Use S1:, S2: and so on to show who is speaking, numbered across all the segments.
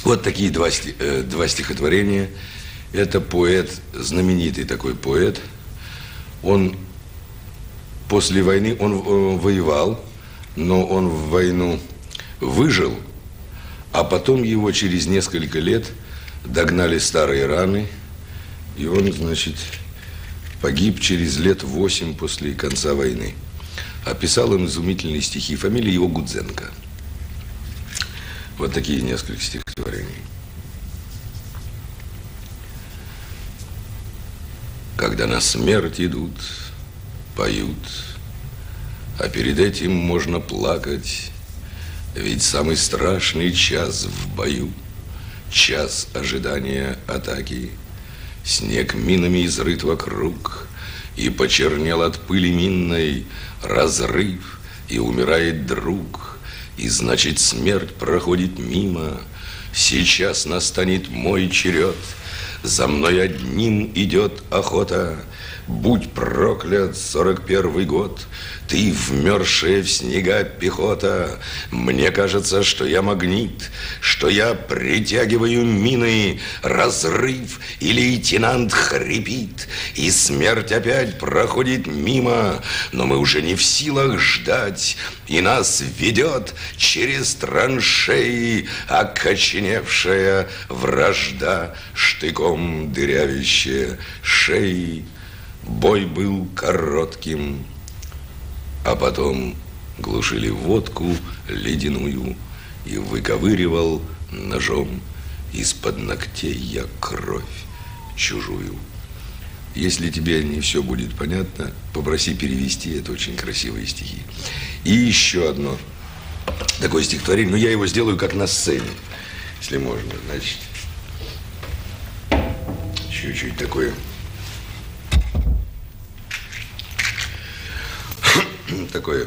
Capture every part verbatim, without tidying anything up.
S1: Вот такие два, э, два стихотворения. Это поэт, знаменитый такой поэт. Он после войны, он э, воевал, но он в войну выжил, а потом его через несколько лет догнали старые раны, и он, значит, погиб через лет восемь после конца войны. Описал им изумительные стихи. Фамилия его Гудзенко. Вот такие несколько стихотворений. Когда на смерть идут, поют, а перед этим можно плакать, ведь самый страшный час в бою, час ожидания атаки. Снег минами изрыт вокруг, и почернел от пыли минной разрыв, и умирает друг, и значит смерть проходит мимо. Сейчас настанет мой черед, за мной одним идет охота. Будь проклят сорок первый год, ты вмерзшая в снега пехота. Мне кажется, что я магнит, что я притягиваю мины. Разрыв, и лейтенант хрипит, и смерть опять проходит мимо. Но мы уже не в силах ждать, и нас ведет через траншеи окоченевшая вражда, штыком дырявящая шеи. Бой был коротким, а потом глушили водку ледяную, и выковыривал ножом из-под ногтей я кровь чужую. Если тебе не все будет понятно, попроси перевести, это очень красивые стихи. И еще одно такое стихотворение, но я его сделаю как на сцене, если можно, значит, чуть-чуть такое. Такое.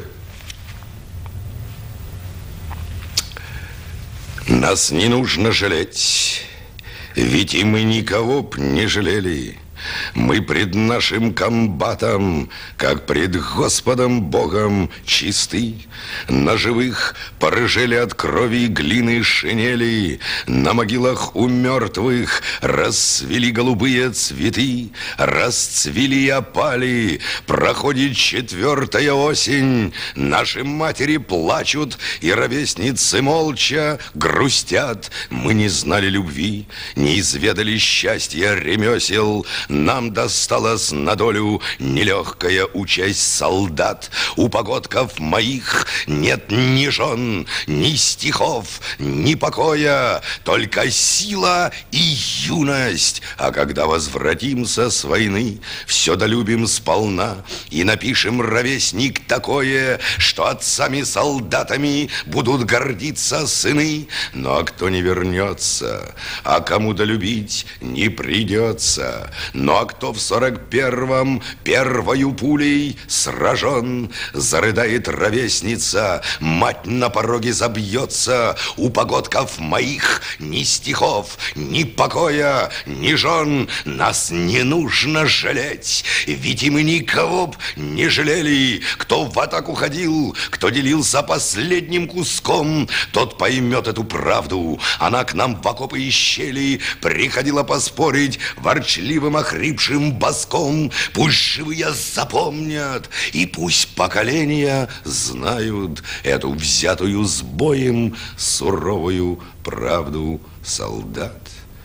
S1: Нас не нужно жалеть, ведь и мы никого б не жалели. Мы пред нашим комбатом, как пред Господом Богом, чисты. На живых порыжели от крови и глины шинели. На могилах у мертвых расцвели голубые цветы. Расцвели и опали. Проходит четвертая осень. Наши матери плачут, и ровесницы молча грустят. Мы не знали любви, не изведали счастья ремесел. Нам досталась на долю нелегкая участь солдат. У погодков моих нет ни жен, ни стихов, ни покоя, только сила и юность. А когда возвратимся с войны, все долюбим сполна и напишем, ровесник, такое, что отцами-солдатами будут гордиться сыны. Ну а кто не вернется, а кому долюбить не придется. Ну а кто в сорок первом первою пулей сражен, зарыдает ровесница, мать на пороге забьется. У погодков моих ни стихов, ни покоя, ни жен. Нас не нужно жалеть, ведь и мы никого б не жалели. Кто в атаку ходил, кто делился последним куском, тот поймет эту правду. Она к нам в окопы и щели приходила поспорить ворчливым охрипшим баском. Пусть живые запомнят, и пусть поколения знают эту взятую с боем суровую правду солдат.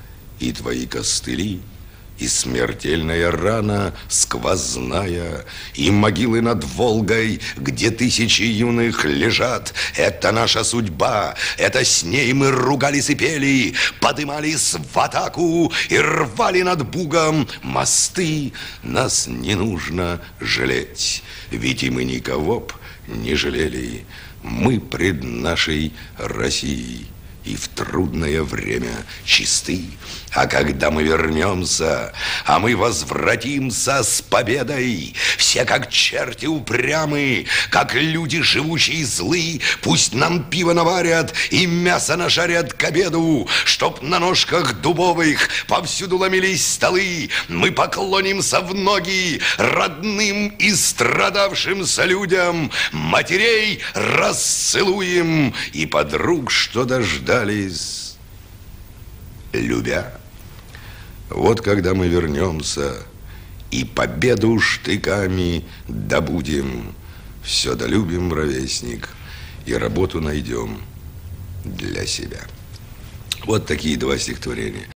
S1: И твои костыли, и смертельная рана сквозная, и могилы над Волгой, где тысячи юных лежат. Это наша судьба, это с ней мы ругались и пели, подымались в атаку и рвали над Бугом мосты. Нас не нужно жалеть, ведь и мы никого б не жалели. Мы пред нашей Россией и в трудное время чисты. А когда мы вернемся, а мы возвратимся с победой, все как черти упрямы, как люди живучие злы, пусть нам пиво наварят и мясо нажарят к обеду, чтоб на ножках дубовых повсюду ломились столы. Мы поклонимся в ноги родным и страдавшимся людям, матерей расцелуем и подруг, что дождались, любя. Вот когда мы вернемся и победу штыками добудем, все долюбим, ровесник, и работу найдем для себя. Вот такие два стихотворения.